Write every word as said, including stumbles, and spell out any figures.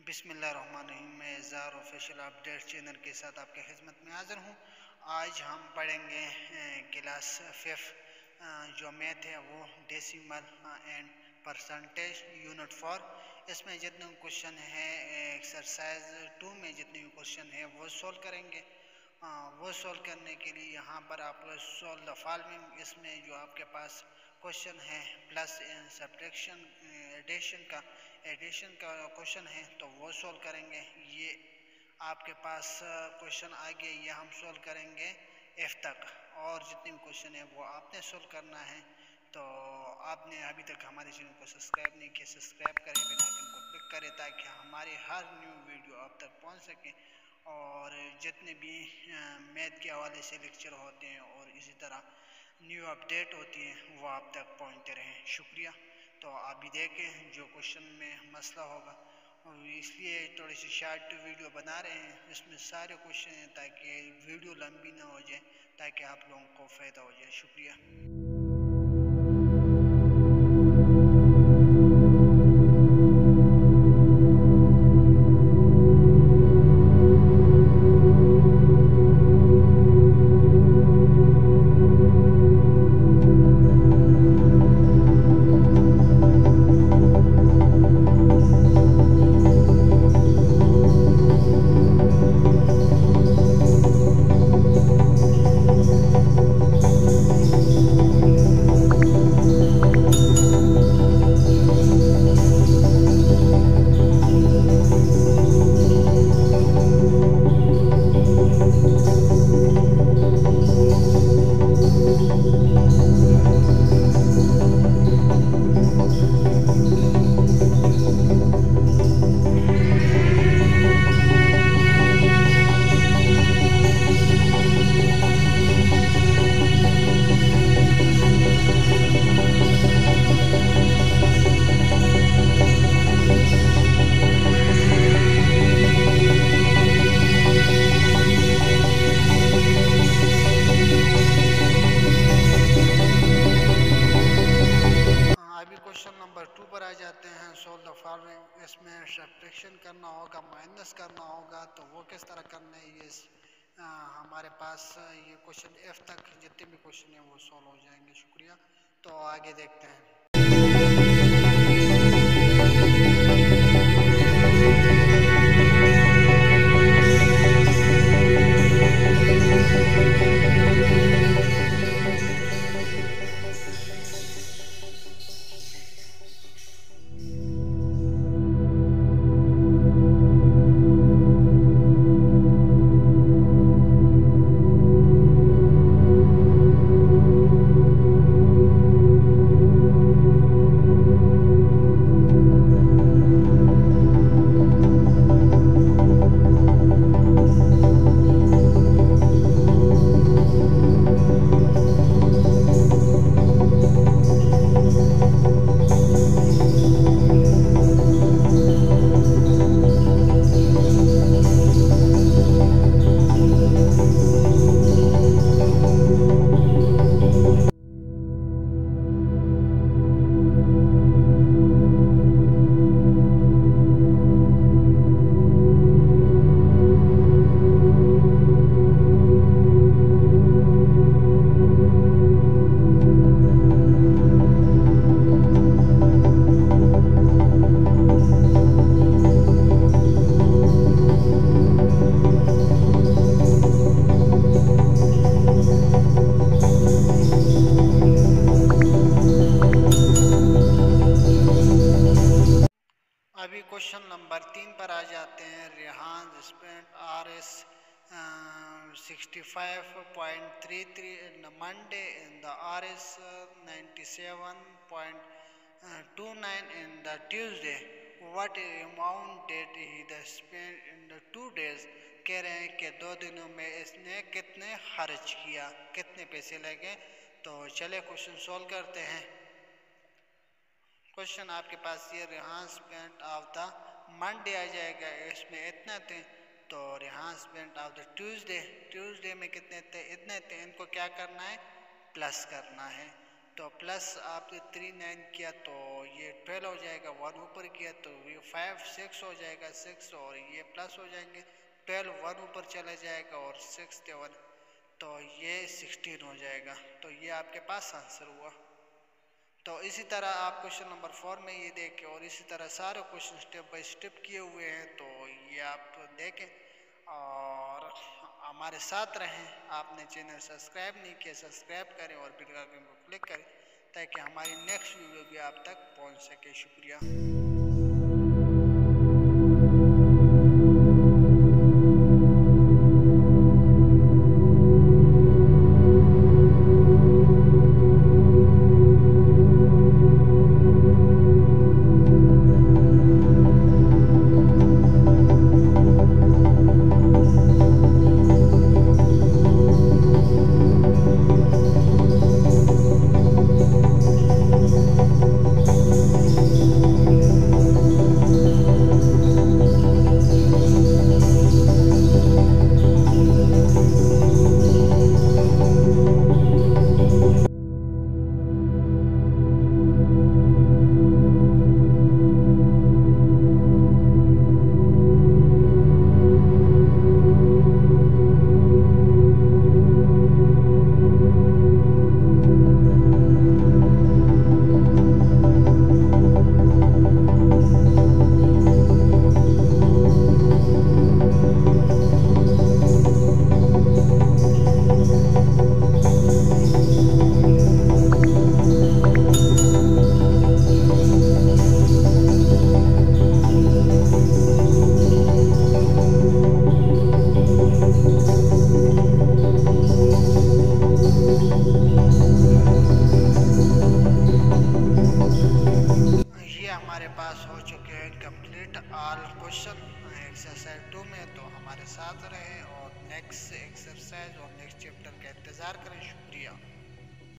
बिस्मिल्लाहिर्रहमानिर्रहीम। मैं ज़ार official update channel के साथ आपके खिदमत में हाज़िर हूँ। आज हम पढ़ेंगे क्लास फिफ्थ जो मैथ है वो decimal and percentage unit four. इसमें जितने क्वेश्चन है एक्सरसाइज टू में जितने भी क्वेश्चन है वो सॉल्व करेंगे। आ, वो सॉल्व करने के लिए यहाँ पर आप सॉल्व द फॉलोइंग, इसमें जो आपके पास क्वेश्चन है प्लस सब्ट्रैक्शन एडिशन का एडिशन का क्वेश्चन है तो वो सॉल्व करेंगे। ये आपके पास क्वेश्चन आगे ये हम सॉल्व करेंगे एफ तक, और जितने भी क्वेश्चन है वो आपने सॉल्व करना है। तो आपने अभी तक हमारे चैनल को सब्सक्राइब नहीं किया, सब्सक्राइब करें, बेल आइकन को क्लिक करें ताकि हमारे हर न्यू वीडियो आप तक पहुंच सके और जितने भी मैथ के हवाले से लेक्चर होते हैं और इसी तरह न्यू अपडेट होती है वो आप तक पहुंचते रहें। शुक्रिया। तो आप भी देखें जो क्वेश्चन में मसला होगा, इसलिए थोड़ी सी शार्ट वीडियो बना रहे हैं, इसमें सारे क्वेश्चन हैं ताकि वीडियो लंबी ना हो जाए, ताकि आप लोगों को फ़ायदा हो जाए। शुक्रिया। क्वेश्चन नंबर टू पर आ जाते हैं। Solve the following. इसमें सब्ट्रैक्शन करना होगा, माइनस करना होगा, तो वो किस तरह करना है ये आ, हमारे पास ये क्वेश्चन एफ तक जितने भी क्वेश्चन हैं वो सॉल्व हो जाएंगे। शुक्रिया। तो आगे देखते हैं। अभी क्वेश्चन नंबर तीन पर आ जाते हैं। Rehan spent R S sixty five point three three in the Monday in the R S ninety seven point two nine in the Tuesday. What amount did he the spend in the two days. कह रहे हैं कि दो दिनों में इसने कितने खर्च किया, कितने पैसे लगे। तो चले क्वेश्चन सॉल्व करते हैं। क्वेश्चन आपके पास ये Rehan spent of the Monday आ जाएगा, इसमें इतना थे। तो Rehan spent of the Tuesday, Tuesday में कितने थे, इतने थे। इनको क्या करना है, प्लस करना है। तो प्लस आपने थ्री नाइन किया तो ये ट्वेल्व हो जाएगा, वन ऊपर किया तो ये फाइव सिक्स हो जाएगा, सिक्स और ये प्लस हो जाएंगे, ट्वेल्व वन ऊपर चला जाएगा और सिक्स वन तो ये सिक्सटीन हो जाएगा। तो ये आपके पास आंसर हुआ। तो इसी तरह आप क्वेश्चन नंबर फोर में ये देखें और इसी तरह सारे क्वेश्चन स्टेप बाय स्टेप किए हुए हैं, तो ये आप देखें और हमारे साथ रहें। आपने चैनल सब्सक्राइब नहीं किया, सब्सक्राइब करें और बेल आइकन को क्लिक करें ताकि हमारी नेक्स्ट वीडियो भी आप तक पहुंच सके। शुक्रिया। ऑल क्वेश्चन एक्सरसाइज टू में, तो हमारे साथ रहें और नेक्स्ट एक्सरसाइज और नेक्स्ट चैप्टर का इंतज़ार करें। शुक्रिया।